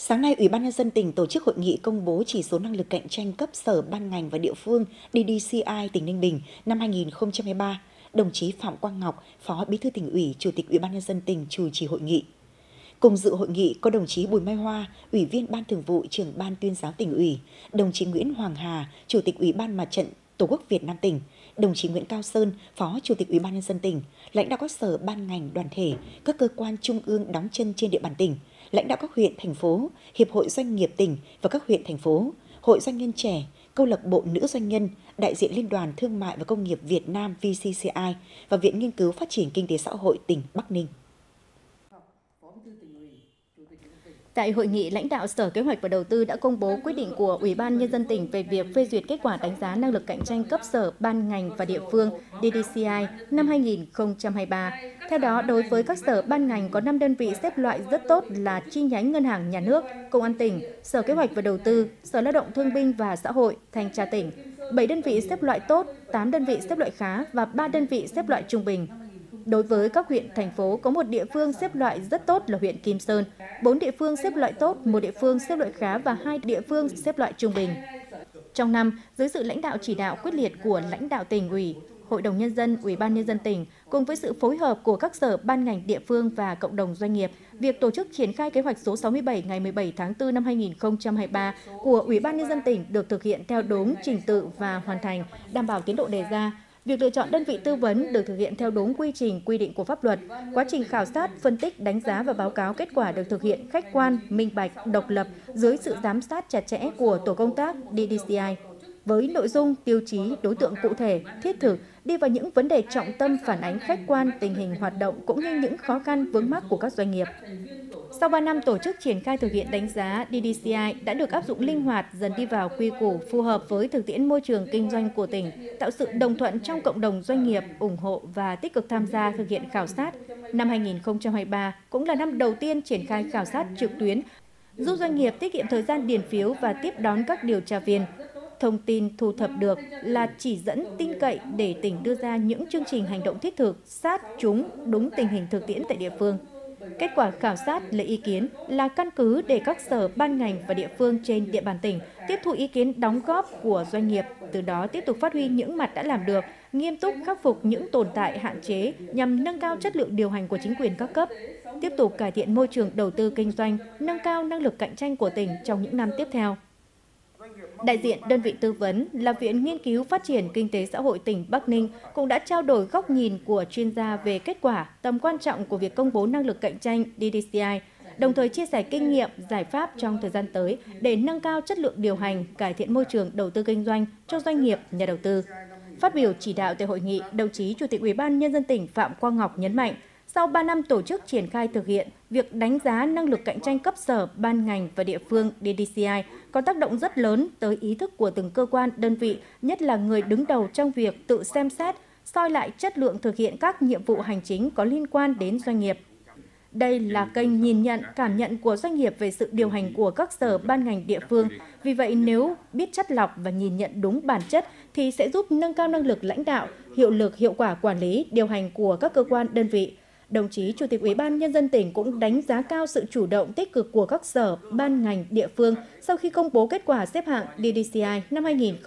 Sáng nay, Ủy ban Nhân dân tỉnh tổ chức hội nghị công bố chỉ số năng lực cạnh tranh cấp sở ban ngành và địa phương DDCI tỉnh Ninh Bình năm 2023. Đồng chí Phạm Quang Ngọc, Phó Bí thư Tỉnh ủy, Chủ tịch Ủy ban Nhân dân tỉnh chủ trì hội nghị. Cùng dự hội nghị có đồng chí Bùi Mai Hoa, Ủy viên Ban Thường vụ, Trưởng Ban Tuyên giáo Tỉnh ủy, đồng chí Nguyễn Hoàng Hà, Chủ tịch Ủy ban Mặt trận Tổ quốc Việt Nam tỉnh, đồng chí Nguyễn Cao Sơn, Phó Chủ tịch Ủy ban Nhân dân tỉnh, lãnh đạo các sở ban ngành đoàn thể, các cơ quan trung ương đóng chân trên địa bàn tỉnh, lãnh đạo các huyện, thành phố, Hiệp hội Doanh nghiệp tỉnh và các huyện, thành phố, Hội Doanh nhân trẻ, Câu lạc bộ Nữ doanh nhân, đại diện Liên đoàn Thương mại và Công nghiệp Việt Nam VCCI và Viện Nghiên cứu Phát triển Kinh tế Xã hội tỉnh Bắc Ninh. Tại hội nghị, lãnh đạo Sở Kế hoạch và Đầu tư đã công bố quyết định của Ủy ban Nhân dân tỉnh về việc phê duyệt kết quả đánh giá năng lực cạnh tranh cấp sở, ban ngành và địa phương DDCI năm 2023. Theo đó, đối với các sở ban ngành có 5 đơn vị xếp loại rất tốt là chi nhánh Ngân hàng Nhà nước, Công an tỉnh, Sở Kế hoạch và Đầu tư, Sở Lao động Thương binh và Xã hội, Thanh tra tỉnh. 7 đơn vị xếp loại tốt, 8 đơn vị xếp loại khá và 3 đơn vị xếp loại trung bình. Đối với các huyện, thành phố có một địa phương xếp loại rất tốt là huyện Kim Sơn, 4 địa phương xếp loại tốt, 1 địa phương xếp loại khá và 2 địa phương xếp loại trung bình. Trong năm, dưới sự lãnh đạo chỉ đạo quyết liệt của lãnh đạo tỉnh ủy, Hội đồng Nhân dân, Ủy ban Nhân dân tỉnh, cùng với sự phối hợp của các sở ban ngành địa phương và cộng đồng doanh nghiệp, việc tổ chức triển khai kế hoạch số 67 ngày 17 tháng 4 năm 2023 của Ủy ban Nhân dân tỉnh được thực hiện theo đúng trình tự và hoàn thành, đảm bảo tiến độ đề ra. Việc lựa chọn đơn vị tư vấn được thực hiện theo đúng quy trình quy định của pháp luật. Quá trình khảo sát, phân tích, đánh giá và báo cáo kết quả được thực hiện khách quan, minh bạch, độc lập dưới sự giám sát chặt chẽ của tổ công tác DDCI. Với nội dung, tiêu chí, đối tượng cụ thể, thiết thực, đi vào những vấn đề trọng tâm phản ánh khách quan tình hình hoạt động cũng như những khó khăn vướng mắc của các doanh nghiệp. Sau 3 năm tổ chức triển khai thực hiện đánh giá, DDCI đã được áp dụng linh hoạt, dần đi vào quy củ phù hợp với thực tiễn môi trường kinh doanh của tỉnh, tạo sự đồng thuận trong cộng đồng doanh nghiệp, ủng hộ và tích cực tham gia thực hiện khảo sát. Năm 2023 cũng là năm đầu tiên triển khai khảo sát trực tuyến, giúp doanh nghiệp tiết kiệm thời gian điền phiếu và tiếp đón các điều tra viên. Thông tin thu thập được là chỉ dẫn tin cậy để tỉnh đưa ra những chương trình hành động thiết thực, sát, trúng, đúng tình hình thực tiễn tại địa phương. Kết quả khảo sát lấy ý kiến là căn cứ để các sở ban ngành và địa phương trên địa bàn tỉnh tiếp thu ý kiến đóng góp của doanh nghiệp, từ đó tiếp tục phát huy những mặt đã làm được, nghiêm túc khắc phục những tồn tại hạn chế nhằm nâng cao chất lượng điều hành của chính quyền các cấp, tiếp tục cải thiện môi trường đầu tư kinh doanh, nâng cao năng lực cạnh tranh của tỉnh trong những năm tiếp theo. Đại diện đơn vị tư vấn là Viện Nghiên cứu Phát triển Kinh tế Xã hội tỉnh Bắc Ninh cũng đã trao đổi góc nhìn của chuyên gia về kết quả, tầm quan trọng của việc công bố năng lực cạnh tranh DDCI, đồng thời chia sẻ kinh nghiệm, giải pháp trong thời gian tới để nâng cao chất lượng điều hành, cải thiện môi trường đầu tư kinh doanh cho doanh nghiệp, nhà đầu tư. Phát biểu chỉ đạo tại hội nghị, đồng chí Chủ tịch Ủy ban Nhân dân tỉnh Phạm Quang Ngọc nhấn mạnh, sau 3 năm tổ chức triển khai thực hiện, việc đánh giá năng lực cạnh tranh cấp sở, ban ngành và địa phương DDCI có tác động rất lớn tới ý thức của từng cơ quan, đơn vị, nhất là người đứng đầu trong việc tự xem xét, soi lại chất lượng thực hiện các nhiệm vụ hành chính có liên quan đến doanh nghiệp. Đây là kênh nhìn nhận, cảm nhận của doanh nghiệp về sự điều hành của các sở ban ngành địa phương. Vì vậy, nếu biết chắt lọc và nhìn nhận đúng bản chất thì sẽ giúp nâng cao năng lực lãnh đạo, hiệu lực, hiệu quả quản lý, điều hành của các cơ quan, đơn vị. Đồng chí Chủ tịch Ủy ban Nhân dân tỉnh cũng đánh giá cao sự chủ động tích cực của các sở, ban ngành, địa phương sau khi công bố kết quả xếp hạng DDCI năm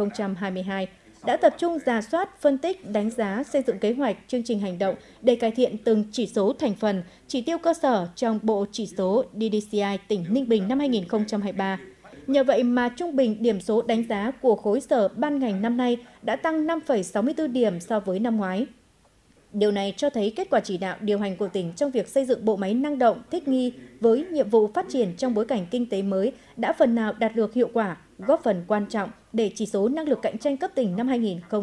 2022, đã tập trung rà soát, phân tích, đánh giá, xây dựng kế hoạch, chương trình hành động để cải thiện từng chỉ số thành phần, chỉ tiêu cơ sở trong bộ chỉ số DDCI tỉnh Ninh Bình năm 2023. Nhờ vậy mà trung bình điểm số đánh giá của khối sở ban ngành năm nay đã tăng 5,64 điểm so với năm ngoái. Điều này cho thấy kết quả chỉ đạo điều hành của tỉnh trong việc xây dựng bộ máy năng động, thích nghi với nhiệm vụ phát triển trong bối cảnh kinh tế mới đã phần nào đạt được hiệu quả, góp phần quan trọng để chỉ số năng lực cạnh tranh cấp tỉnh năm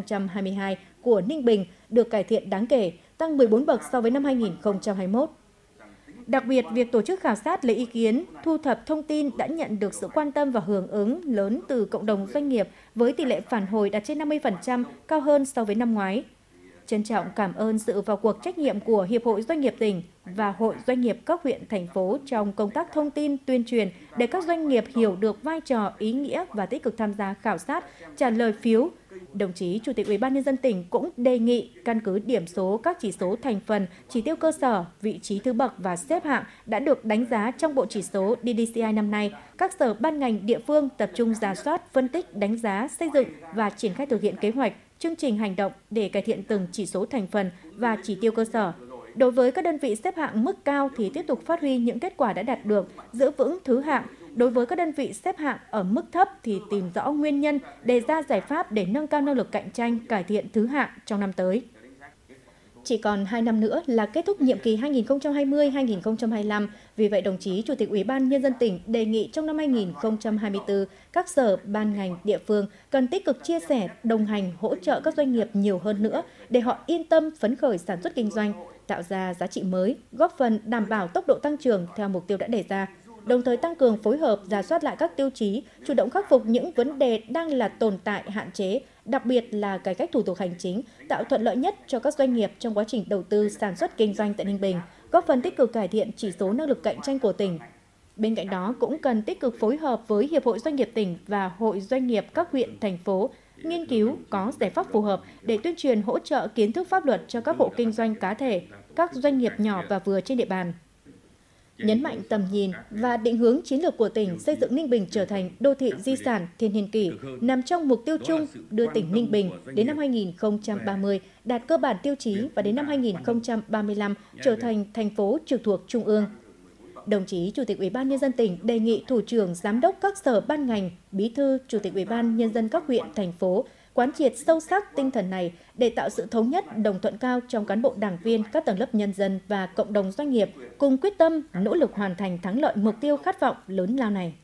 2022 của Ninh Bình được cải thiện đáng kể, tăng 14 bậc so với năm 2021. Đặc biệt, việc tổ chức khảo sát lấy ý kiến, thu thập thông tin đã nhận được sự quan tâm và hưởng ứng lớn từ cộng đồng doanh nghiệp với tỷ lệ phản hồi đạt trên 50%, cao hơn so với năm ngoái. Trân trọng cảm ơn sự vào cuộc trách nhiệm của Hiệp hội Doanh nghiệp tỉnh và Hội Doanh nghiệp các huyện, thành phố trong công tác thông tin, tuyên truyền để các doanh nghiệp hiểu được vai trò, ý nghĩa và tích cực tham gia khảo sát, trả lời phiếu, Đồng chí Chủ tịch Ủy ban Nhân dân tỉnh cũng đề nghị căn cứ điểm số các chỉ số thành phần, chỉ tiêu cơ sở, vị trí thứ bậc và xếp hạng đã được đánh giá trong bộ chỉ số DDCI năm nay, các sở ban ngành địa phương tập trung rà soát, phân tích, đánh giá, xây dựng và triển khai thực hiện kế hoạch, chương trình hành động để cải thiện từng chỉ số thành phần và chỉ tiêu cơ sở. Đối với các đơn vị xếp hạng mức cao thì tiếp tục phát huy những kết quả đã đạt được, giữ vững thứ hạng. Đối với các đơn vị xếp hạng ở mức thấp thì tìm rõ nguyên nhân, đề ra giải pháp để nâng cao năng lực cạnh tranh, cải thiện thứ hạng trong năm tới. Chỉ còn 2 năm nữa là kết thúc nhiệm kỳ 2020-2025, vì vậy đồng chí Chủ tịch Ủy ban Nhân dân tỉnh đề nghị trong năm 2024, các sở, ban ngành, địa phương cần tích cực chia sẻ, đồng hành, hỗ trợ các doanh nghiệp nhiều hơn nữa để họ yên tâm phấn khởi sản xuất kinh doanh, tạo ra giá trị mới, góp phần đảm bảo tốc độ tăng trưởng theo mục tiêu đã đề ra. Đồng thời tăng cường phối hợp, rà soát lại các tiêu chí, chủ động khắc phục những vấn đề đang là tồn tại, hạn chế, đặc biệt là cải cách thủ tục hành chính, tạo thuận lợi nhất cho các doanh nghiệp trong quá trình đầu tư sản xuất kinh doanh tại Ninh Bình, góp phần tích cực cải thiện chỉ số năng lực cạnh tranh của tỉnh. Bên cạnh đó cũng cần tích cực phối hợp với Hiệp hội Doanh nghiệp tỉnh và Hội Doanh nghiệp các huyện, thành phố, nghiên cứu có giải pháp phù hợp để tuyên truyền hỗ trợ kiến thức pháp luật cho các hộ kinh doanh cá thể, các doanh nghiệp nhỏ và vừa trên địa bàn. Nhấn mạnh tầm nhìn và định hướng chiến lược của tỉnh xây dựng Ninh Bình trở thành đô thị di sản thiên niên kỷ, nằm trong mục tiêu chung đưa tỉnh Ninh Bình đến năm 2030 đạt cơ bản tiêu chí và đến năm 2035 trở thành thành phố trực thuộc Trung ương. Đồng chí Chủ tịch Ủy ban Nhân dân tỉnh đề nghị Thủ trưởng Giám đốc các sở ban ngành, Bí thư Chủ tịch Ủy ban Nhân dân các huyện, thành phố quán triệt sâu sắc tinh thần này để tạo sự thống nhất, đồng thuận cao trong cán bộ đảng viên, các tầng lớp nhân dân và cộng đồng doanh nghiệp cùng quyết tâm, nỗ lực hoàn thành thắng lợi mục tiêu khát vọng lớn lao này.